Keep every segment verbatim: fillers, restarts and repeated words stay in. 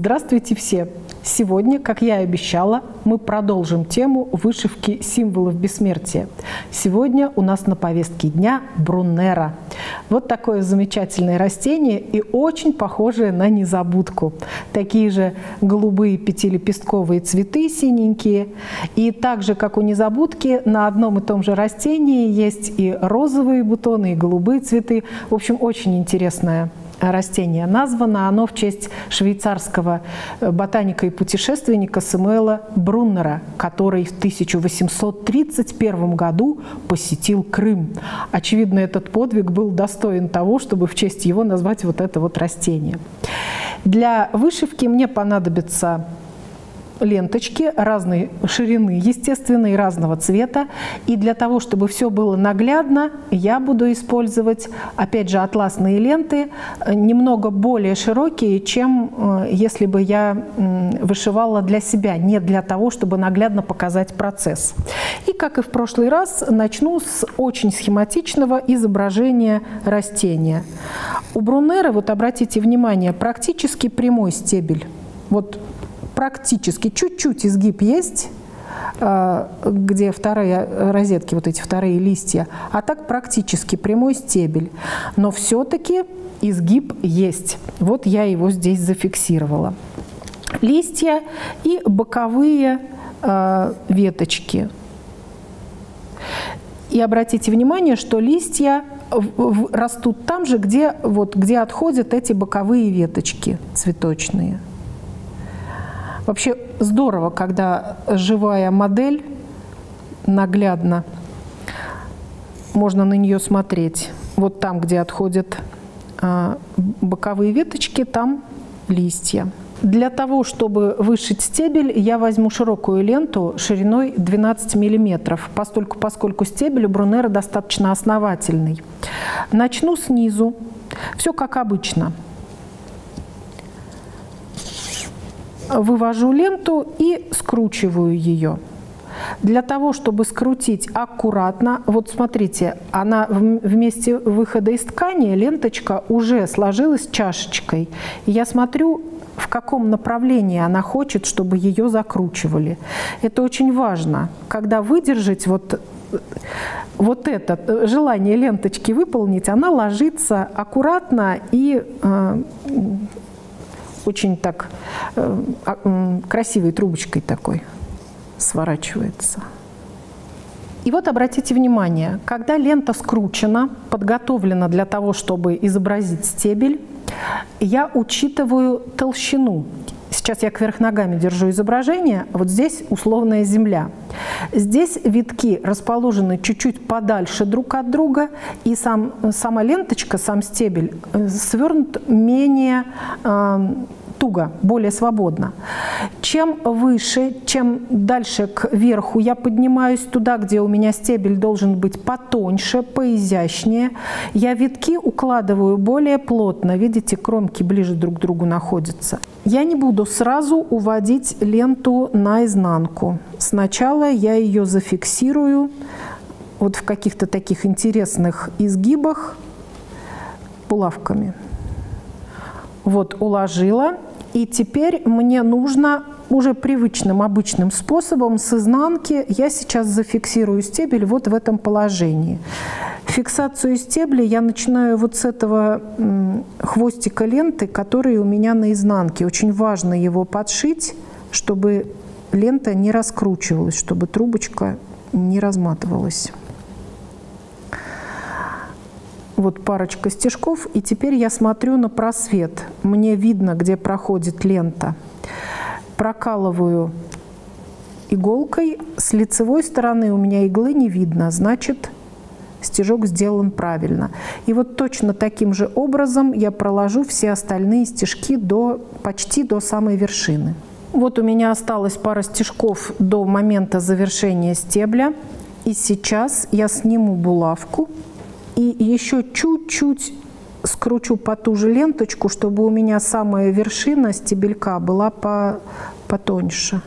Здравствуйте все! Сегодня, как я и обещала, мы продолжим тему вышивки символов бессмертия. Сегодня у нас на повестке дня брунера. Вот такое замечательное растение и очень похожее на незабудку. Такие же голубые пятилепестковые цветы синенькие. И так же, как у незабудки, на одном и том же растении есть и розовые бутоны, и голубые цветы. В общем, очень интересное растение. Названо оно в честь швейцарского ботаника и путешественника Сэмюэля Бруннера, который в тысяча восемьсот тридцать первом году посетил Крым. Очевидно, этот подвиг был достоин того, чтобы в честь его назвать вот это вот растение. Для вышивки мне понадобится ленточки разной ширины, естественно, и разного цвета. И для того, чтобы все было наглядно, я буду использовать, опять же, атласные ленты, немного более широкие, чем если бы я вышивала для себя, не для того, чтобы наглядно показать процесс. И, как и в прошлый раз, начну с очень схематичного изображения растения. У брунера, вот обратите внимание, практически прямой стебель. Вот практически чуть-чуть изгиб есть, где вторые розетки, вот эти вторые листья, а так практически прямой стебель. Но все-таки изгиб есть. Вот я его здесь зафиксировала. Листья и боковые э, веточки. И обратите внимание, что листья растут там же, где, вот, где отходят эти боковые веточки цветочные. Вообще здорово, когда живая модель, наглядно, можно на нее смотреть. Вот там, где отходят а, боковые веточки, там листья. Для того, чтобы вышить стебель, я возьму широкую ленту шириной двенадцать миллиметров, поскольку, поскольку стебель у брунера достаточно основательный. Начну снизу. Все как обычно. Вывожу ленту и скручиваю ее. Для того, чтобы скрутить аккуратно, вот смотрите, она в месте выхода из ткани, ленточка уже сложилась чашечкой. И я смотрю, в каком направлении она хочет, чтобы ее закручивали. Это очень важно. Когда выдержать вот, вот это желание ленточки выполнить, она ложится аккуратно и э, очень так э, э, красивой трубочкой такой сворачивается. И вот обратите внимание, когда лента скручена, подготовлена для того, чтобы изобразить стебель, я учитываю толщину. Сейчас я кверх ногами держу изображение, вот здесь условная земля. Здесь витки расположены чуть-чуть подальше друг от друга, и сам, сама ленточка, сам стебель свернут менее э, туго, более свободно. Чем выше, чем дальше к верху я поднимаюсь туда, где у меня стебель должен быть потоньше, поизящнее, я витки укладываю более плотно. Видите, кромки ближе друг к другу находятся. Я не буду сразу уводить ленту наизнанку. Сначала я ее зафиксирую вот в каких-то таких интересных изгибах булавками. Вот уложила. И теперь мне нужно уже привычным, обычным способом с изнанки, я сейчас зафиксирую стебель вот в этом положении. Фиксацию стебля я начинаю вот с этого хвостика ленты, который у меня на изнанке. Очень важно его подшить, чтобы лента не раскручивалась, чтобы трубочка не разматывалась. Вот парочка стежков, и теперь я смотрю на просвет. Мне видно, где проходит лента. Прокалываю иголкой. С лицевой стороны у меня иглы не видно, значит, стежок сделан правильно. И вот точно таким же образом я проложу все остальные стежки до, почти до самой вершины. Вот у меня осталось пара стежков до момента завершения стебля. И сейчас я сниму булавку. И еще чуть-чуть скручу потуже ленточку, чтобы у меня самая вершина стебелька была по, потоньше.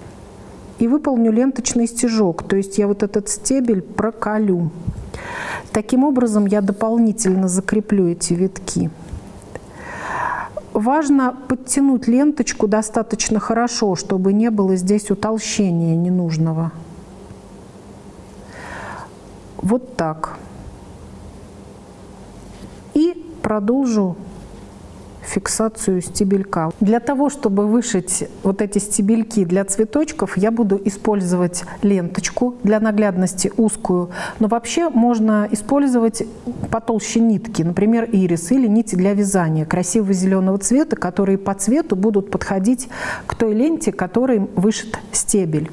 И выполню ленточный стежок, то есть я вот этот стебель проколю. Таким образом я дополнительно закреплю эти витки. Важно подтянуть ленточку достаточно хорошо, чтобы не было здесь утолщения ненужного. Вот так. И продолжу фиксацию стебелька. Для того, чтобы вышить вот эти стебельки для цветочков, я буду использовать ленточку, для наглядности узкую, но вообще можно использовать потолще нитки, например, ирис или нити для вязания красивого зеленого цвета, которые по цвету будут подходить к той ленте, которой вышит стебель.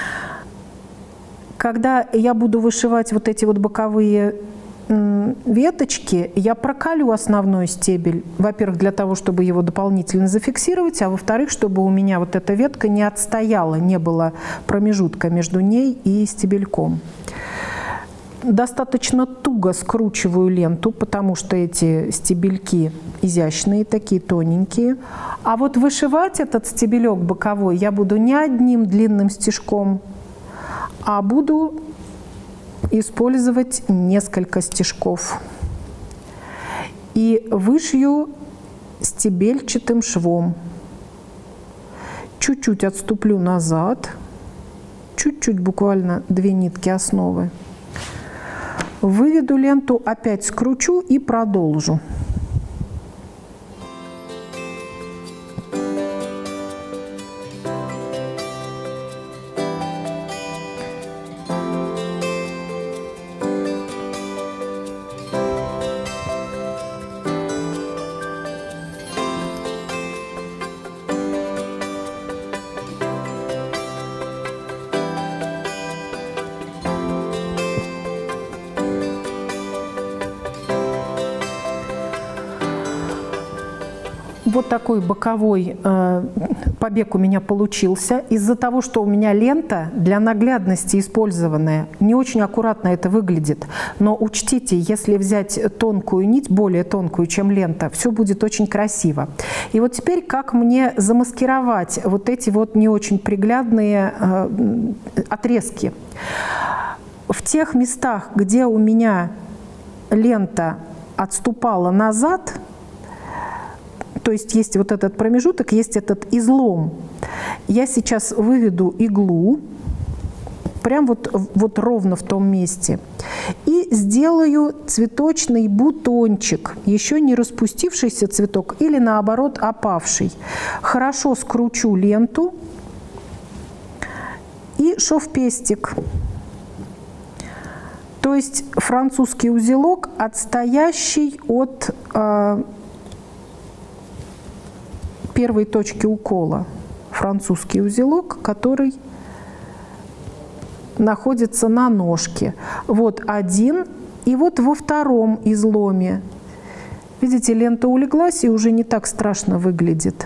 Когда я буду вышивать вот эти вот боковые веточки, я проколю основной стебель, во-первых, для того, чтобы его дополнительно зафиксировать, а во-вторых, чтобы у меня вот эта ветка не отстояла, не было промежутка между ней и стебельком. Достаточно туго скручиваю ленту, потому что эти стебельки изящные, такие тоненькие. А вот вышивать этот стебелек боковой я буду не одним длинным стежком, а буду использовать несколько стежков. И вышью стебельчатым швом. Чуть-чуть отступлю назад, чуть-чуть, буквально две нитки основы. Выведу ленту, опять скручу и продолжу. Вот такой боковой э, побег у меня получился. Из-за того, что у меня лента для наглядности использованная, не очень аккуратно это выглядит. Но учтите, если взять тонкую нить, более тонкую, чем лента, все будет очень красиво. И вот теперь как мне замаскировать вот эти вот не очень приглядные э, отрезки. В тех местах, где у меня лента отступала назад, то есть есть вот этот промежуток, есть этот излом. Я сейчас выведу иглу, прям вот, вот ровно в том месте, и сделаю цветочный бутончик, еще не распустившийся цветок или наоборот опавший. Хорошо скручу ленту и шов-пестик. То есть французский узелок, отстоящий от э, первой точки укола. Французский узелок, который находится на ножке. Вот один, и вот во втором изломе. Видите, лента улеглась и уже не так страшно выглядит.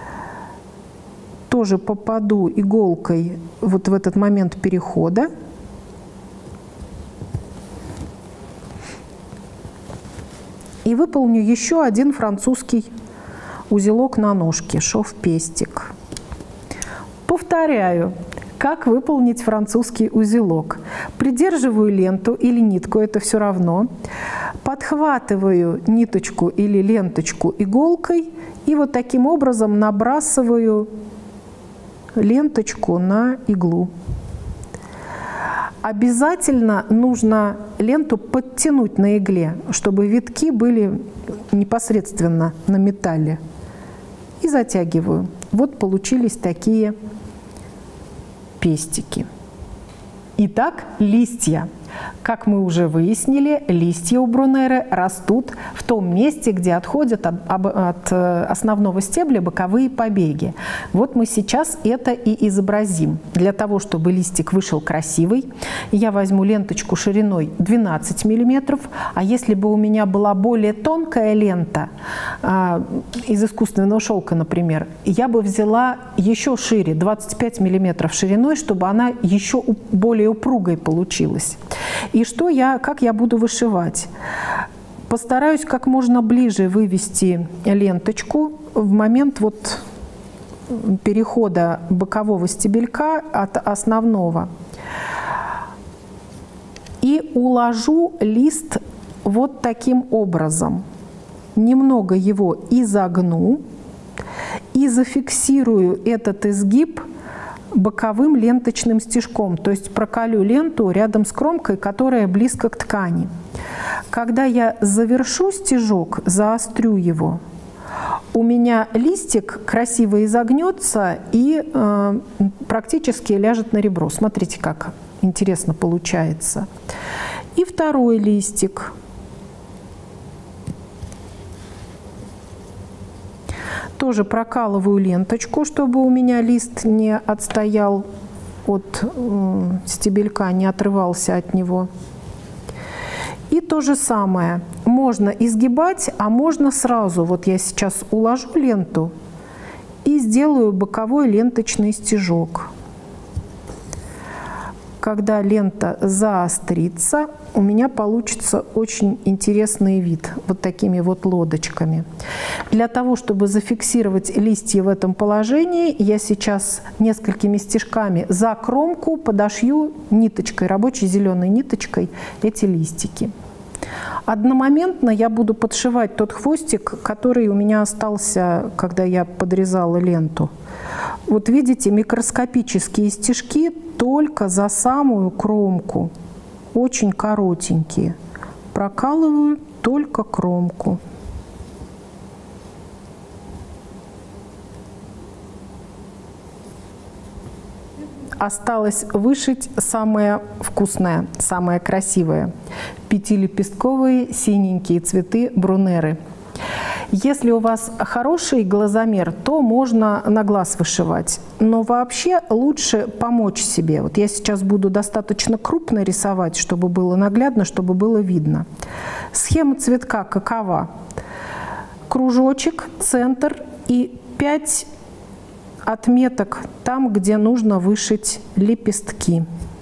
Тоже попаду иголкой вот в этот момент перехода. И выполню еще один французский узелок на ножке, шов-пестик. Повторяю, как выполнить французский узелок. Придерживаю ленту или нитку, это все равно. Подхватываю ниточку или ленточку иголкой и вот таким образом набрасываю ленточку на иглу. Обязательно нужно ленту подтянуть на игле, чтобы витки были непосредственно на металле. И затягиваю. Вот получились такие пестики. Итак, листья. Как мы уже выяснили, листья у брунеры растут в том месте, где отходят от, от основного стебля боковые побеги. Вот мы сейчас это и изобразим. Для того, чтобы листик вышел красивый, я возьму ленточку шириной двенадцать миллиметров, а если бы у меня была более тонкая лента, э, из искусственного шелка, например, я бы взяла еще шире, двадцать пять миллиметров шириной, чтобы она еще более упругой получилась. И что я, как я буду вышивать? Постараюсь как можно ближе вывести ленточку в момент вот перехода бокового стебелька от основного. И уложу лист вот таким образом. Немного его изогну и зафиксирую этот изгиб боковым ленточным стежком, то есть проколю ленту рядом с кромкой, которая близко к ткани. Когда я завершу стежок, заострю его, у меня листик красиво изогнется и э, практически ляжет на ребро. Смотрите, как интересно получается. И второй листик. Тоже прокалываю ленточку, чтобы у меня лист не отстоял от э, стебелька, не отрывался от него. И то же самое. Можно изгибать, а можно сразу. Вот я сейчас уложу ленту и сделаю боковой ленточный стежок. Когда лента заострится, у меня получится очень интересный вид, вот такими вот лодочками. Для того, чтобы зафиксировать листья в этом положении, я сейчас несколькими стежками за кромку подошью ниточкой, рабочей зеленой ниточкой, эти листики. Одномоментно я буду подшивать тот хвостик, который у меня остался, когда я подрезала ленту. Вот видите, микроскопические стежки только за самую кромку, очень коротенькие. Прокалываю только кромку. Осталось вышить самое вкусное, самое красивое. Пятилепестковые синенькие цветы брунеры. Если у вас хороший глазомер, то можно на глаз вышивать. Но вообще лучше помочь себе. Вот я сейчас буду достаточно крупно рисовать, чтобы было наглядно, чтобы было видно. Схема цветка какова? Кружочек, центр и пять отметок там, где нужно вышить лепестки.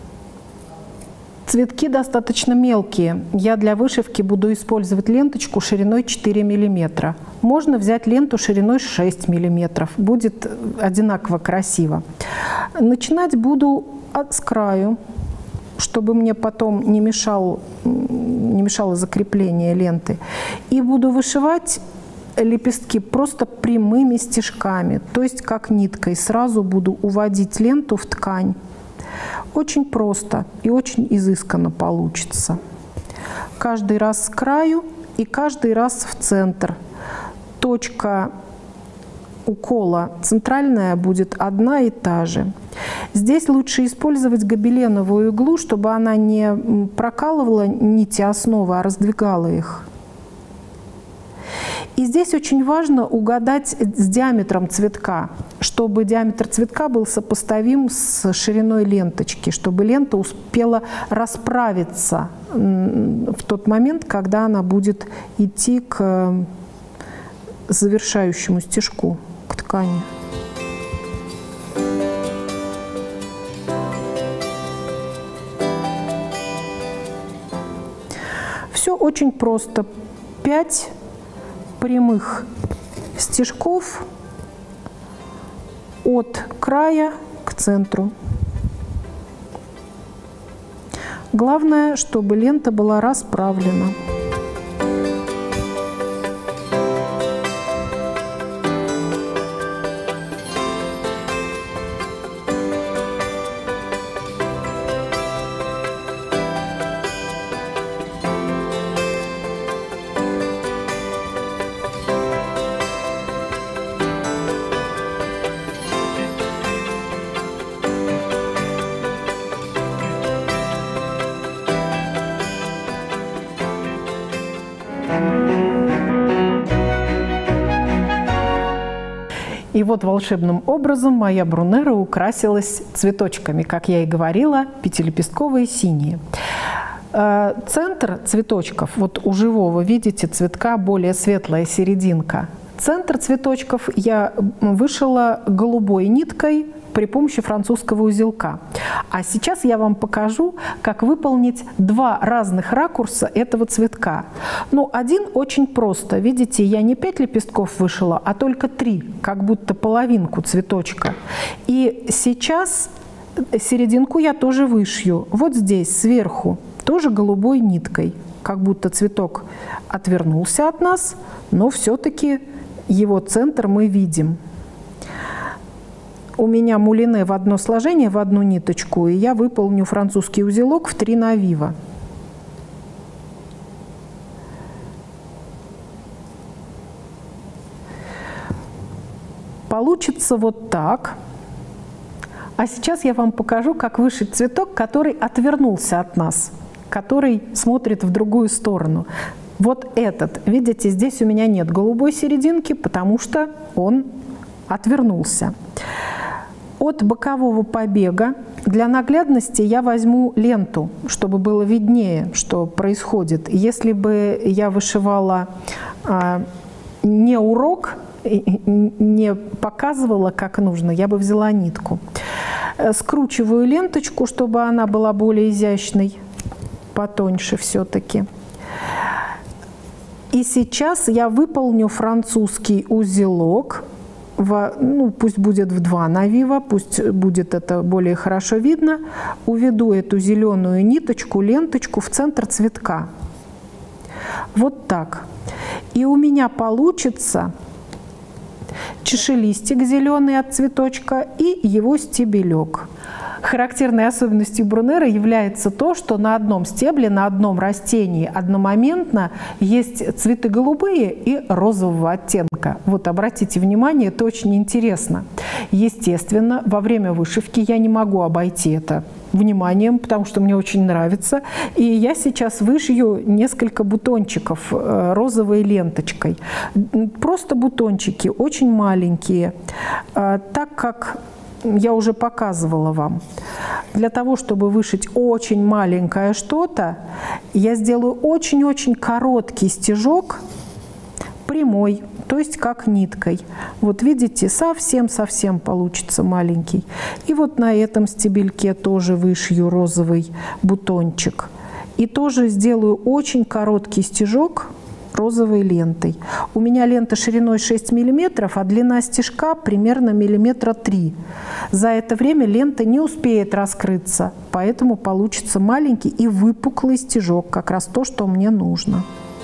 Цветки достаточно мелкие. Я для вышивки буду использовать ленточку шириной четыре миллиметра. Можно взять ленту шириной шесть миллиметров. Будет одинаково красиво. Начинать буду от, с краю, чтобы мне потом не, мешал, не мешало закрепление ленты. И буду вышивать лепестки просто прямыми стежками, то есть как ниткой. Сразу буду уводить ленту в ткань. Очень просто и очень изысканно получится. Каждый раз с краю и каждый раз в центр. Точка укола центральная будет одна и та же. Здесь лучше использовать гобеленовую иглу, чтобы она не прокалывала нити основы, а раздвигала их. И здесь очень важно угадать с диаметром цветка, чтобы диаметр цветка был сопоставим с шириной ленточки, чтобы лента успела расправиться в тот момент, когда она будет идти к завершающему стежку, к ткани. Все очень просто. Пять прямых стежков от края к центру. Главное, чтобы лента была расправлена. И вот волшебным образом моя брунера украсилась цветочками, как я и говорила, пятилепестковые синие. Центр цветочков, вот у живого, видите, цветка более светлая серединка. Центр цветочков я вышила голубой ниткой при помощи французского узелка. А сейчас я вам покажу, как выполнить два разных ракурса этого цветка. Ну, один очень просто. Видите, я не пять лепестков вышила, а только три, как будто половинку цветочка. И сейчас серединку я тоже вышью. Вот здесь, сверху. тоже голубой ниткой. Как будто цветок отвернулся от нас, но все-таки его центр мы видим. У меня мулине в одно сложение, в одну ниточку, и я выполню французский узелок в три навива. Получится вот так. А сейчас я вам покажу, как вышить цветок, который отвернулся от нас, который смотрит в другую сторону. Вот этот, видите, здесь у меня нет голубой серединки, потому что он отвернулся. От бокового побега для наглядности я возьму ленту, чтобы было виднее, что происходит. Если бы я вышивала а, не урок, не показывала, как нужно, я бы взяла нитку. Скручиваю ленточку, чтобы она была более изящной, потоньше все-таки. И сейчас я выполню французский узелок, в, ну, пусть будет в два навива, пусть будет это более хорошо видно. Уведу эту зеленую ниточку, ленточку в центр цветка. Вот так. И у меня получится чашелистик зеленый от цветочка и его стебелек. Характерной особенностью Брунера является то, что на одном стебле, на одном растении одномоментно есть цветы голубые и розового оттенка. Вот обратите внимание, это очень интересно. Естественно, во время вышивки я не могу обойти это вниманием, потому что мне очень нравится. И я сейчас вышью несколько бутончиков розовой ленточкой. Просто бутончики, очень маленькие. Так как я уже показывала вам, для того, чтобы вышить очень маленькое что-то, я сделаю очень-очень короткий стежок, прямой, то есть как ниткой. Вот видите, совсем-совсем получится маленький. И вот на этом стебельке тоже вышью розовый бутончик. И тоже сделаю очень короткий стежок розовой лентой. У меня лента шириной шесть миллиметров, а длина стежка примерно миллиметра три. За это время лента не успеет раскрыться, поэтому получится маленький и выпуклый стежок, как раз то, что мне нужно.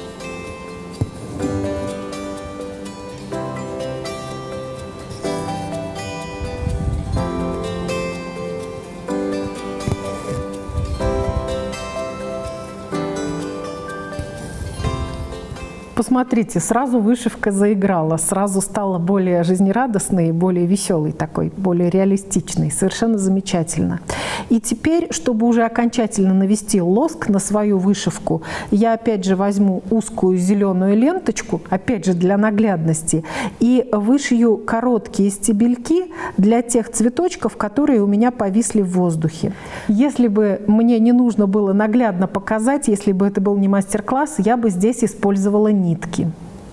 Посмотрите, сразу вышивка заиграла, сразу стала более жизнерадостной, более веселой такой, более реалистичной. Совершенно замечательно. И теперь, чтобы уже окончательно навести лоск на свою вышивку, я опять же возьму узкую зеленую ленточку, опять же для наглядности, и вышью короткие стебельки для тех цветочков, которые у меня повисли в воздухе. Если бы мне не нужно было наглядно показать, если бы это был не мастер-класс, я бы здесь использовала нитки.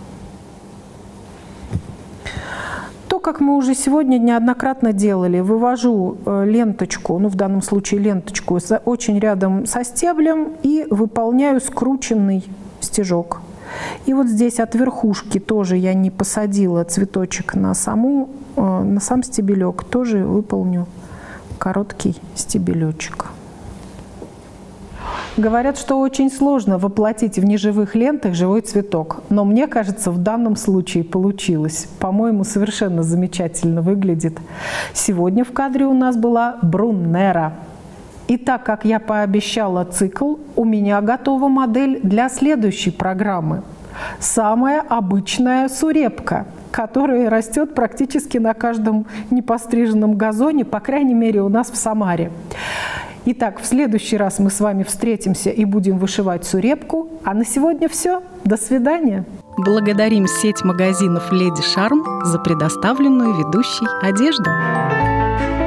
То, как мы уже сегодня неоднократно делали, вывожу ленточку, ну в данном случае ленточку, очень рядом со стеблем и выполняю скрученный стежок. И вот здесь от верхушки тоже я не посадила цветочек на, саму, на сам стебелек, тоже выполню короткий стебелечек. Говорят, что очень сложно воплотить в неживых лентах живой цветок, но мне кажется, в данном случае получилось. По-моему, совершенно замечательно выглядит. Сегодня в кадре у нас была Брунера. И так как я пообещала цикл, у меня готова модель для следующей программы. Самая обычная сурепка, которая растет практически на каждом непостриженном газоне, по крайней мере, у нас в Самаре. Итак, в следующий раз мы с вами встретимся и будем вышивать сурепку. А на сегодня все. До свидания. Благодарим сеть магазинов «Леди Шарм» за предоставленную ведущей одежду.